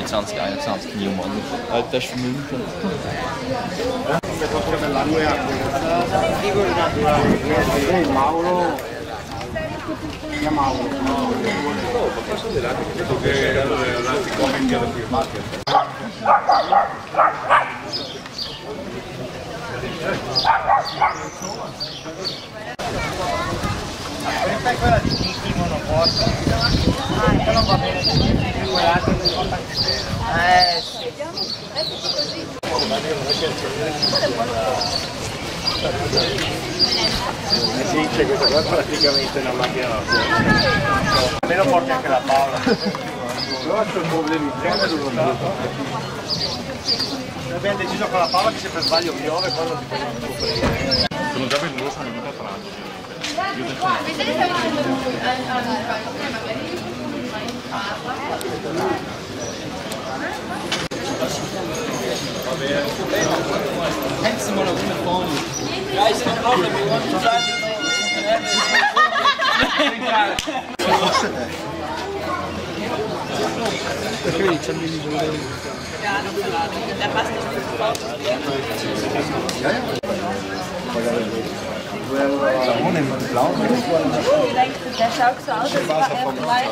2021 New-Model. Das ist für München. Mauro. Questa è quella di Kiki monoposto. Ah, non va bene, quell'altro sì. Sì, c'è questa qua praticamente una macchina da fuoco. Almeno porti anche la Paola. Però c'è un problema in genere dove Abbiamo deciso con la Paola che se per sbaglio piove quando ti fanno scoprire. Sono già venuto, sono venuto a pranzo. Hence someone on the phone. Guys, no problem, we want to try Der schaut so aus, als war er vielleicht.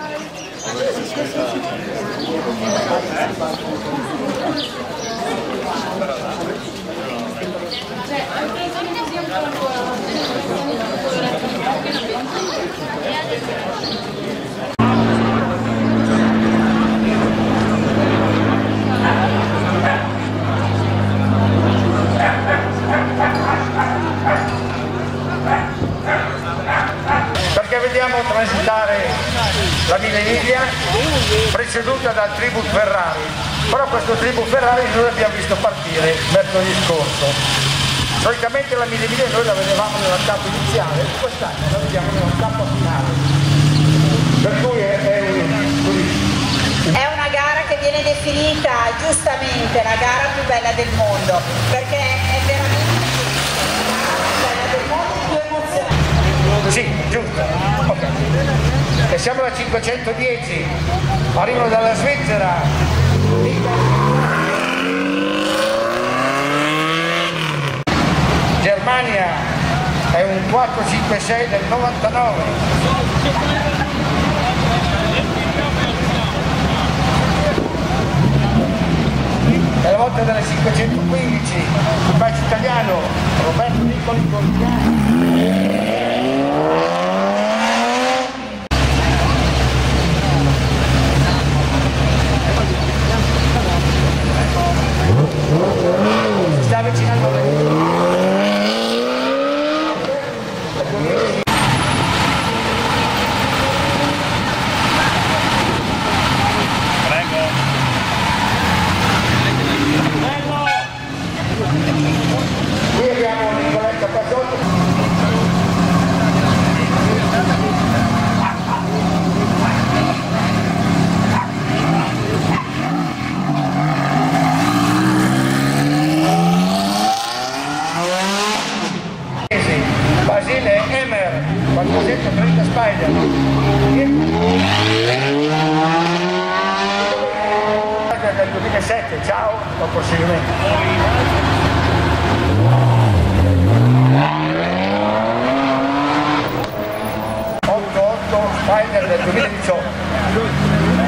perché vediamo transitare la Mille Miglia preceduta dal Tribus Ferrari, però questo Tribus Ferrari noi l'abbiamo visto partire mercoledì scorso. Solitamente la Mille Miglia noi la vedevamo nella tappa iniziale, quest'anno la vediamo nella tappa finale, per cui è una gara che viene definita giustamente la gara più bella del mondo, perché è veramente la bella del mondo più emozionante. Sì, giusto. Okay. E siamo alla 510, arrivano dalla Svizzera. Germania è un 456 del 99. È la volta delle 515, equipaggio italiano, Roberto Nicoli Gordiani. Si sta avvicinando qui abbiamo Nicoletta Pasotto. Basile Emer 430 Spider del 2007, ciao, buon proseguimento. Spider del 2018.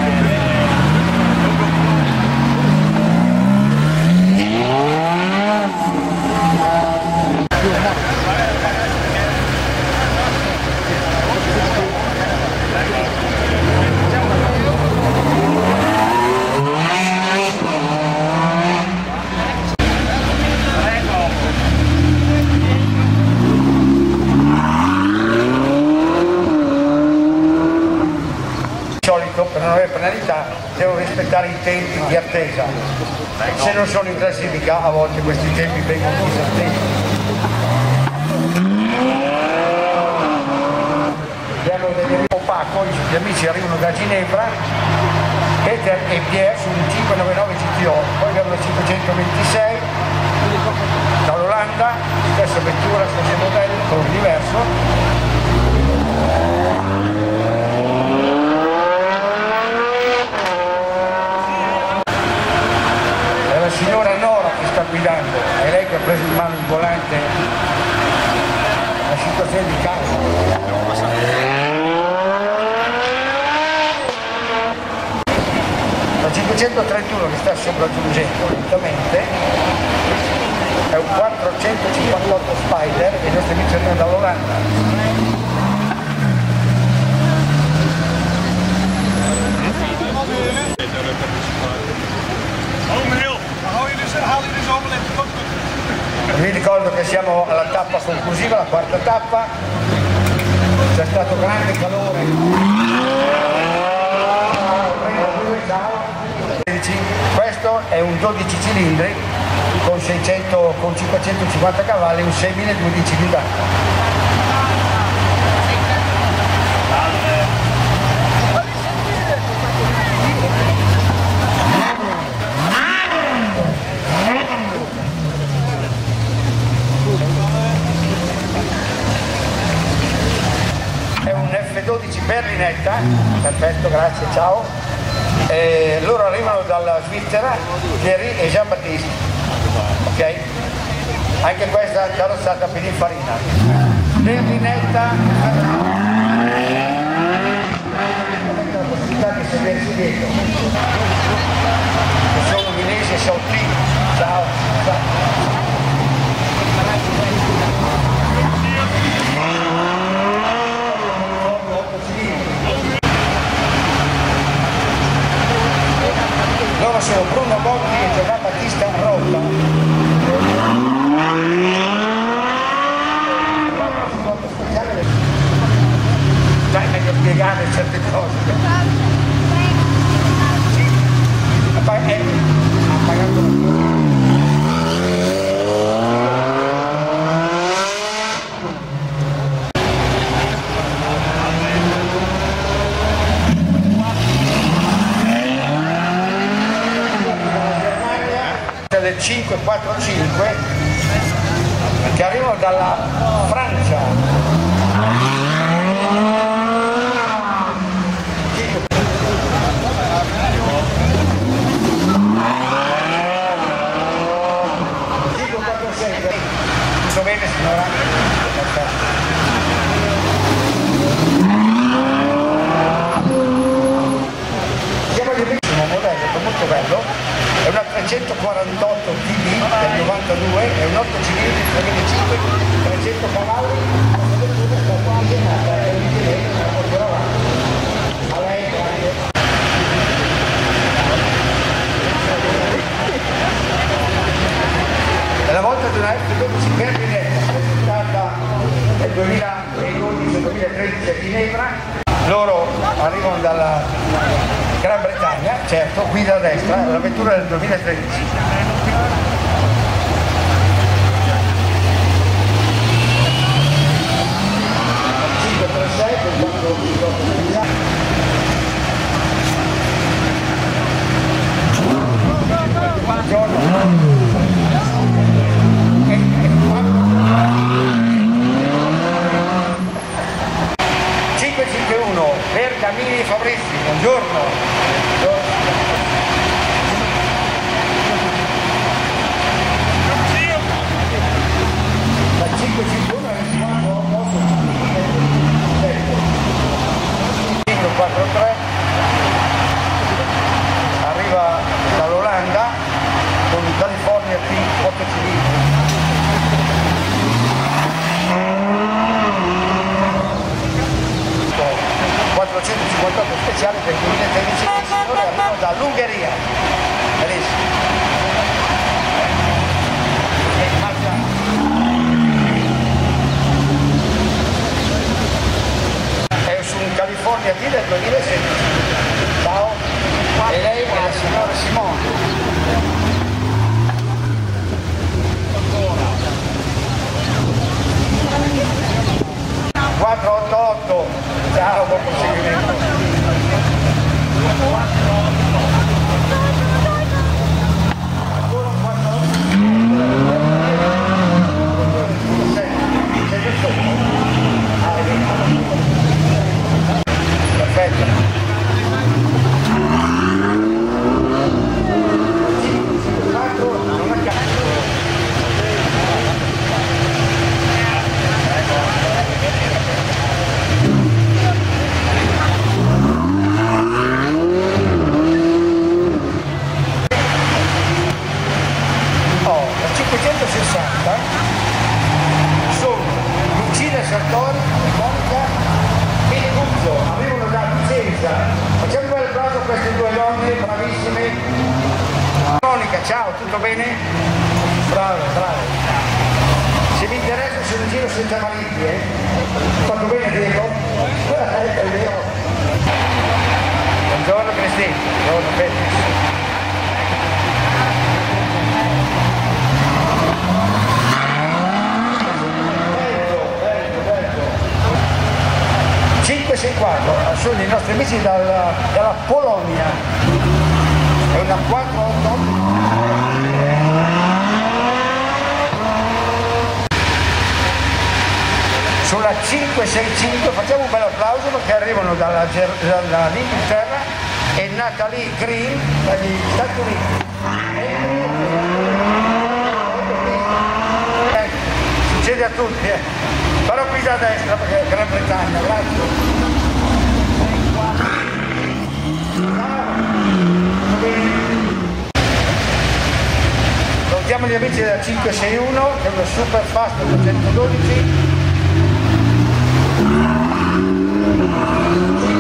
Per non avere penalità devo rispettare i tempi di attesa. Se non sono in classifica a volte questi tempi vengono disattesi. Abbiamo degli amici Paco, gli amici arrivano da Ginevra, Peter e Pierre su un 599 GTO, poi abbiamo la 526 dall'Olanda, stessa vettura, stesso modello, colore diverso. 631 che sta sopraggiungendo lentamente, è un 458 Spider e i nostri amici arrivano dall'Olanda. Vi ricordo che siamo alla tappa conclusiva, la quarta tappa, c'è stato grande calore. Questo è un 12 cilindri con 550 cavalli, un 6210 guidati. F12 berlinetta, perfetto, grazie, ciao. Loro arrivano dalla Svizzera, Thierry e Jean-Baptiste, ok? Anche questa carrozzata Pininfarina. Berlinetta, la possibilità di sedersi dietro. Sono Milesi e Sautti, ciao, ciao. Loro sono Bruno Botti e Giovanni Battista Rotta. Dai, meglio spiegare certe cose. Ha pagato del 545 che arrivano dalla Francia. Tutto bene signora? Siamo di bellissimo modello, molto bello. È una 348 TD del 92, è un 8 cilindri 2005, 300 cavalli, sta quasi nata, è un ingegnere, la porterà avanti. A lei, grazie. È la volta di una F12 berlinetta, presentata nel 2012-2013 a Ginevra. Loro arrivano dalla Gran Bretagna, certo, guida a destra, la vettura del 2013. Buongiorno. 551 per Camini Fabrizi, buongiorno. La 551 è il 43, arriva dall'Olanda con un California P 8 cilindri. Speciale per il 2013 i signori arrivano dall'Ungheria. Benissimo. È su un California T del 2016. Ciao. E lei è la signora Simone. 488. Ciao, buon proseguimento. Perfetto. Tutto bene? Bravo, bravo. Se vi interessa sono in giro senza mariti, Fatto bene Diego? È vero. Buongiorno Cristina, buongiorno Petri. 564 sono i nostri amici dalla Polonia, è una 488. Sulla 565 facciamo un bel applauso perché arrivano dall'Inghilterra e Natalie Green dagli Stati Uniti. Succede a tutti, però qui da destra perché è Gran Bretagna, grazie. Salutiamo gli amici della 561 che è uno super fast 812.